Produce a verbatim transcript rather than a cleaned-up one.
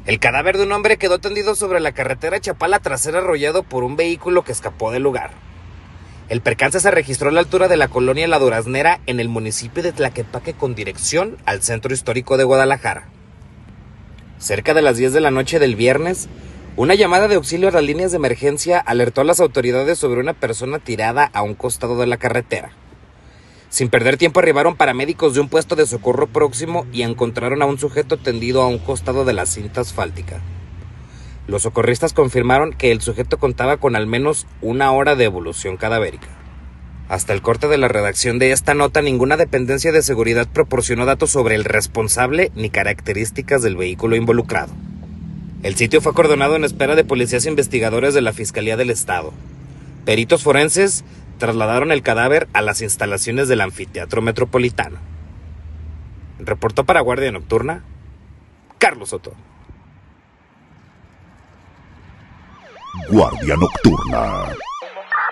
El cadáver de un hombre quedó tendido sobre la carretera Chapala tras ser arrollado por un vehículo que escapó del lugar. El percance se registró a la altura de la colonia La Duraznera en el municipio de Tlaquepaque con dirección al centro histórico de Guadalajara. Cerca de las diez de la noche del viernes, una llamada de auxilio a las líneas de emergencia alertó a las autoridades sobre una persona tirada a un costado de la carretera. Sin perder tiempo arribaron paramédicos de un puesto de socorro próximo y encontraron a un sujeto tendido a un costado de la cinta asfáltica. Los socorristas confirmaron que el sujeto contaba con al menos una hora de evolución cadavérica. Hasta el corte de la redacción de esta nota, ninguna dependencia de seguridad proporcionó datos sobre el responsable ni características del vehículo involucrado. El sitio fue acordonado en espera de policías investigadores de la Fiscalía del Estado. Peritos forenses trasladaron el cadáver a las instalaciones del Anfiteatro Metropolitano. Reportó para Guardia Nocturna, Carlos Soto. Guardia Nocturna.